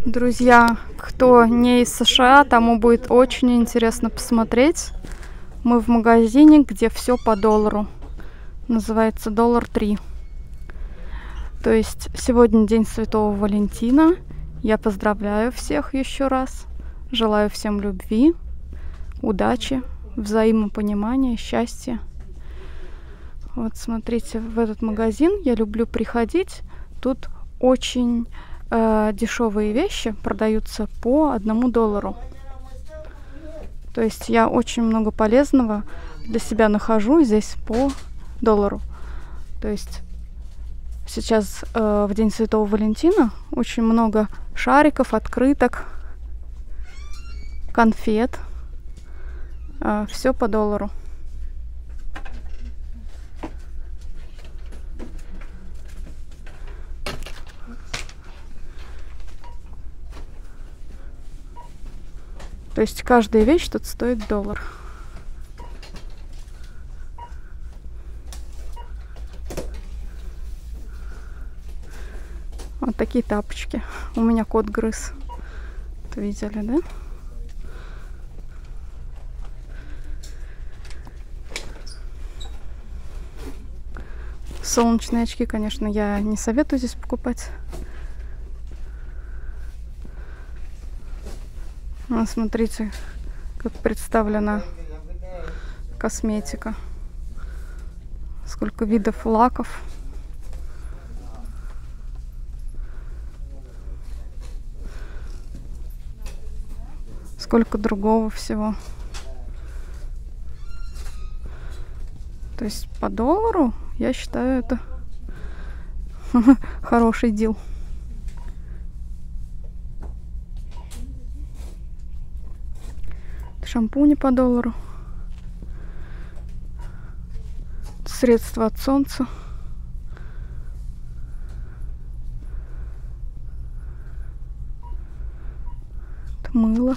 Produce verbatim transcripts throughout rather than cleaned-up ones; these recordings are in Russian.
Друзья, кто не из США, тому будет очень интересно посмотреть. Мы в магазине, где все по доллару. Называется доллар три. То есть сегодня день Святого Валентина. Я поздравляю всех еще раз. Желаю всем любви, удачи, взаимопонимания, счастья. Вот смотрите, в этот магазин я люблю приходить. Тут очень э, дешевые вещи продаются по одному доллару. То есть я очень много полезного для себя нахожу здесь по доллару. То есть сейчас э, в день Святого Валентина очень много шариков, открыток, конфет. Э, все по доллару. То есть каждая вещь тут стоит доллар. Вот такие тапочки. У меня кот грыз. Это видели, да? Солнечные очки, конечно, я не советую здесь покупать. А, смотрите, как представлена косметика. Сколько видов лаков. Сколько другого всего. То есть по доллару, я считаю, это хороший дил. Шампуни по доллару. Средства от солнца. Это мыло.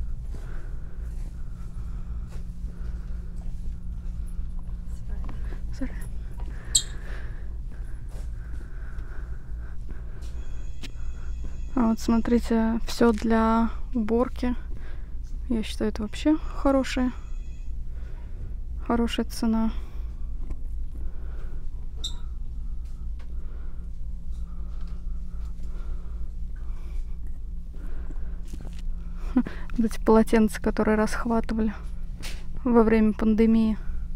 А вот смотрите, все для уборки. Я считаю, это вообще хорошая, хорошая цена. Вот эти полотенца, которые расхватывали во время пандемии.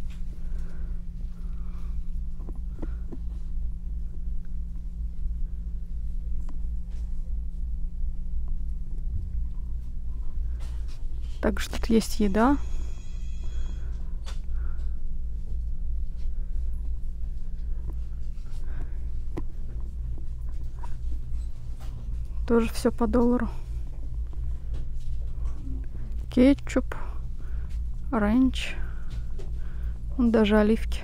Также тут есть еда. Тоже все по доллару. Кетчуп, ренч, даже оливки.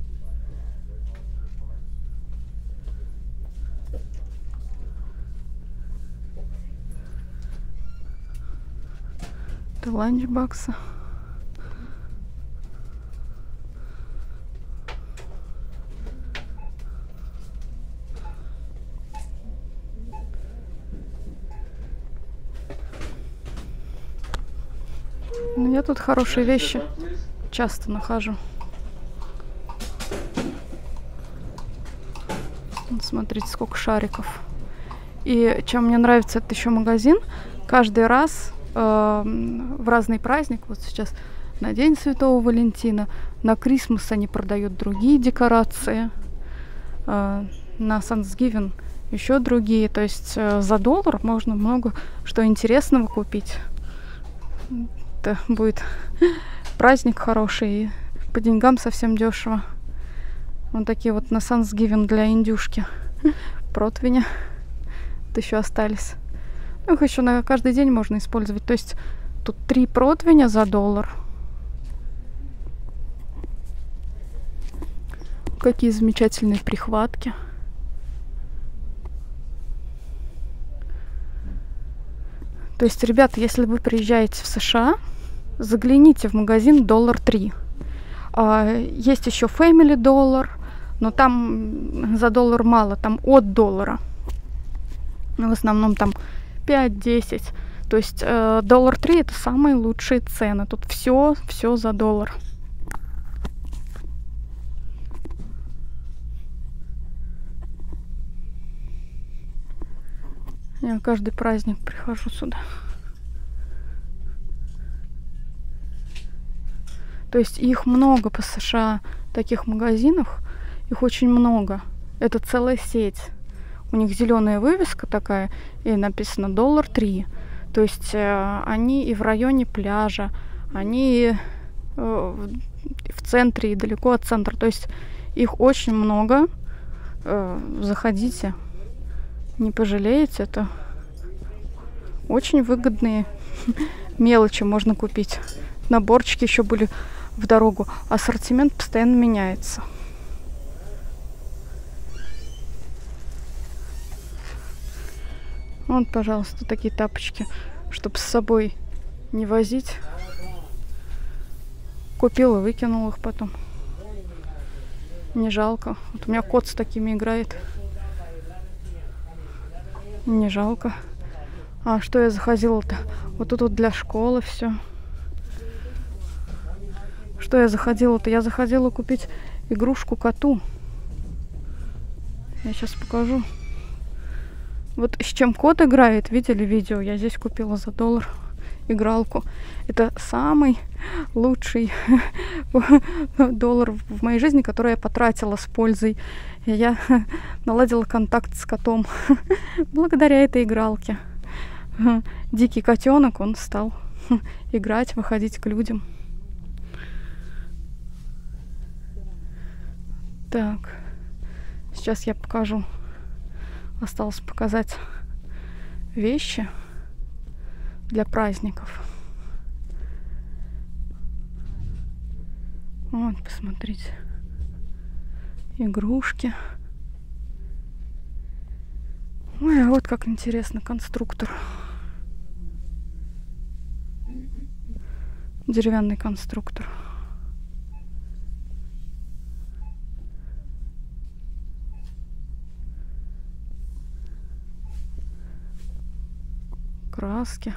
Это ланчбоксы. Ну, я тут хорошие вещи часто нахожу. Вот смотрите, сколько шариков. И чем мне нравится этот еще магазин, каждый раз э, в разный праздник, вот сейчас на День Святого Валентина, на Крисмас они продают другие декорации, э, на Thanksgiving еще другие. То есть э, за доллар можно много что интересного купить. Это будет праздник хороший, и по деньгам совсем дешево. Вот такие вот на Thanksgiving для индюшки противни. Вот еще остались. Ну, их еще на каждый день можно использовать. То есть тут три противня за доллар. Какие замечательные прихватки. То есть, ребята, если вы приезжаете в США, загляните в магазин доллар три. Есть еще Family Dollar, но там за доллар мало, там от доллара. В основном там пять-десять. То есть э, доллар три это самые лучшие цены. Тут все, все за доллар. Я каждый праздник прихожу сюда. То есть их много по США, таких магазинов. Их очень много. Это целая сеть. У них зеленая вывеска такая, и написано доллар три. То есть э, они и в районе пляжа, они э, в центре и далеко от центра. То есть их очень много. Э, заходите, не пожалеете. Это очень выгодные мелочи можно купить. Наборчики еще были в дорогу. Ассортимент постоянно меняется. Вот, пожалуйста, такие тапочки, чтобы с собой не возить. Купила, выкинула их потом. Не жалко. Вот у меня кот с такими играет. Не жалко. А что я заходила-то? Вот тут вот для школы все. Что я заходила-то? Я заходила купить игрушку коту. Я сейчас покажу. Вот с чем кот играет, видели видео? Я здесь купила за доллар игралку. Это самый лучший доллар в моей жизни, который я потратила с пользой. И я наладила контакт с котом благодаря этой игралке. Дикий котенок, он стал играть, выходить к людям. Так, сейчас я покажу. Осталось показать вещи для праздников. Вот, посмотрите. Игрушки. Ой, а вот как интересно, конструктор. Деревянный конструктор. Краски.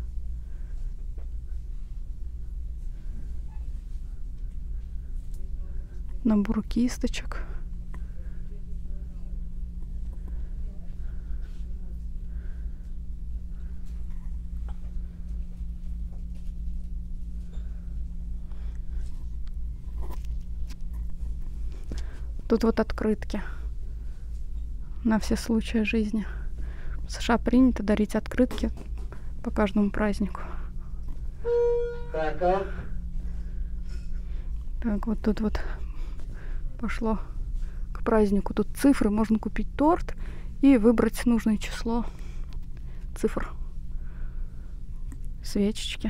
Набор кисточек. Тут вот открытки на все случаи жизни. В США принято дарить открытки по каждому празднику. Так, вот тут вот пошло к празднику. Тут цифры. Можно купить торт и выбрать нужное число цифр. Свечечки.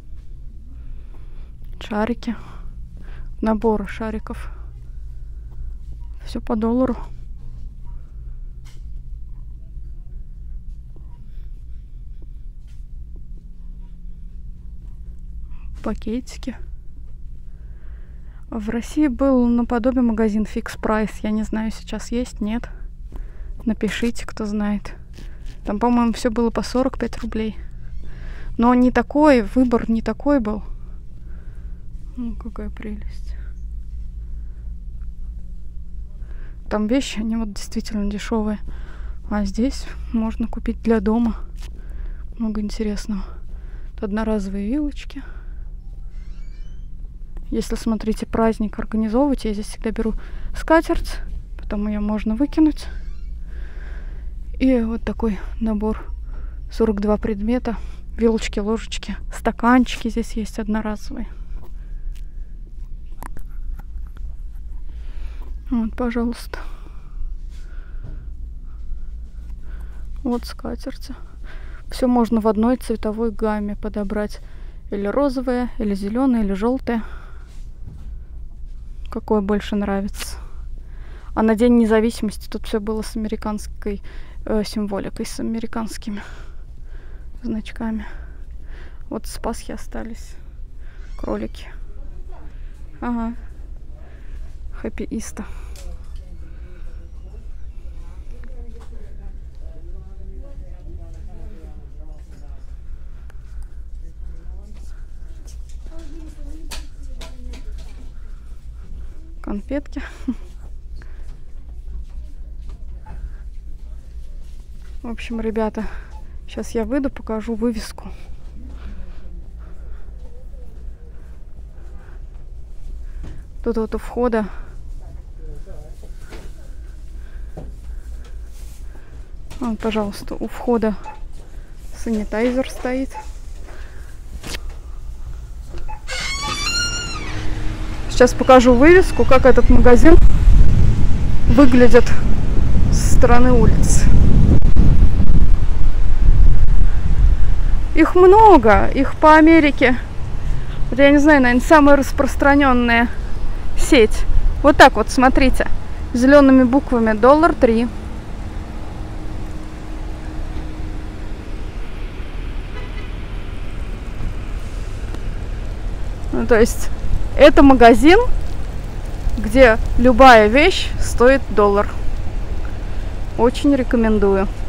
Шарики. Наборы шариков. Все по доллару. Пакетики. В России был наподобие магазин Fix Price. Я не знаю, сейчас есть, нет. Напишите, кто знает. Там, по-моему, все было по сорок пять рублей. Но не такой, выбор не такой был. Ну, какая прелесть. Там вещи, они вот действительно дешевые. А здесь можно купить для дома много интересного. Тут одноразовые вилочки. Если, смотрите, праздник организовывать, я здесь всегда беру скатерть, потом ее можно выкинуть. И вот такой набор. сорок два предмета. Вилочки, ложечки, стаканчики здесь есть одноразовые. Вот, пожалуйста. Вот скатерти. Все можно в одной цветовой гамме подобрать. Или розовое, или зеленое, или желтое. Какое больше нравится. А на День независимости тут все было с американской э, символикой, с американскими значками. Вот с Пасхи остались кролики. Ага. Хэппи Иста. конфетки. В общем, ребята, сейчас я выйду, покажу вывеску. Тут вот у входа вот, пожалуйста, у входа санитайзер стоит. Сейчас покажу вывеску, как этот магазин выглядит со стороны улицы. Их много, их по Америке. Вот я не знаю, наверное, самая распространенная сеть. Вот так вот, смотрите, зелеными буквами доллар три. Ну, то есть это магазин, где любая вещь стоит доллар. Очень рекомендую.